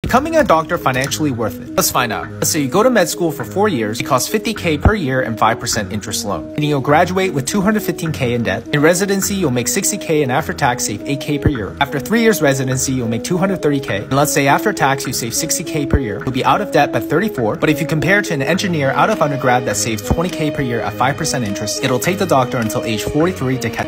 Becoming a doctor financially worth it? Let's find out. Let's say you go to med school for 4 years, it costs $50K per year and 5% interest loan. And you'll graduate with $215K in debt. In residency, you'll make $60K and after tax save $8K per year. After 3 years residency, you'll make $230K. And let's say after tax, you save $60K per year. You'll be out of debt by 34. But if you compare to an engineer out of undergrad that saves $20K per year at 5% interest, it'll take the doctor until age 43 to catch